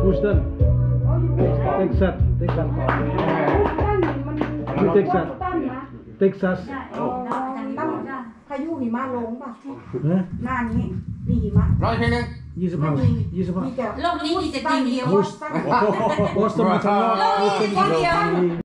Houston เท็กซัสอยู่เท็กซัสตั้งพายุหิมะลงป่ะหน้านี้มีหิมะร้อยเพลงนึง 25 โลกนี้มีแต่จริงเดียว Boston มาทางนอก